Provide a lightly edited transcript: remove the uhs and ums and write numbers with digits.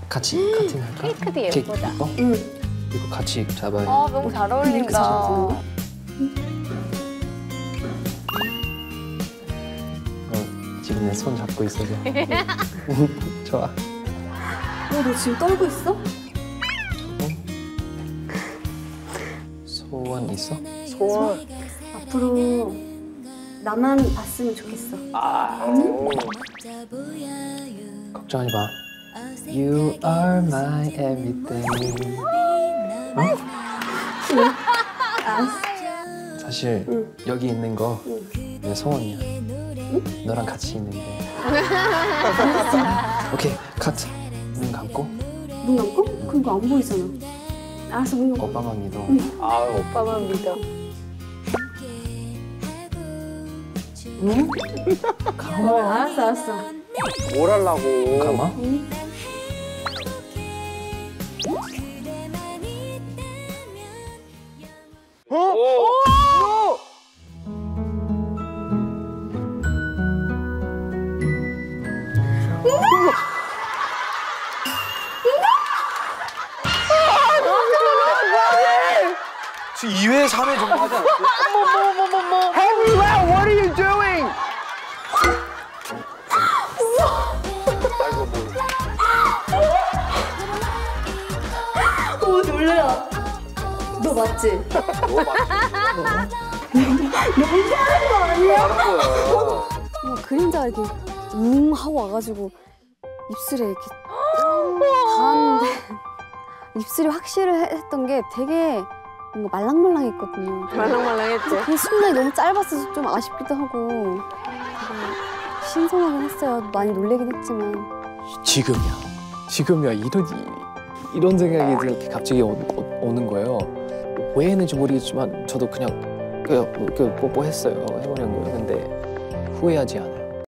같이 할까? 케이크도 예쁘다. 응. 이거 같이 잡아야 돼. 아, 너무 잘 어울린다. 지금 내 손 잡고 있어서. 좋아. 너 지금 떨고 있어? 소원 있어? 소원. 앞으로 나만 봤으면 좋겠어. 걱정하지 마. You are my everything. 사실 여기 있는 거 내 소원이야. 너랑 같이 있는데. 오케이, 카트. 눈 감고. 눈 감고? 그거 안 보이잖아. 알았어, 눈 감고. 오빠만 믿어. 아, 오빠만 믿어. 알았어. 뭘 하려고. 감아? 지금 2회, 3회 정도 하지 않았어? Henry, what are you doing? 오, 놀래라. 너 맞지? 너 맞지? 너무 이상한 거 아니야? 하는 거야. 뭐 그림자가 이렇게 하고 와가지고 입술에 이렇게 닿았는데 입술이 확실했던 게 되게 뭔가 말랑말랑했거든요. 말랑말랑했지. 그 순간이 너무 짧았어서 좀 아쉽기도 하고 되게 신선하긴 했어요. 많이 놀래긴 했지만. 지금이야. 이런 생각이 이렇게 갑자기 오는 거예요. 왜 했는지 모르겠지만 저도 그냥 뽀뽀했어요. 해보려는 거예요. 근데 후회하지 않아요.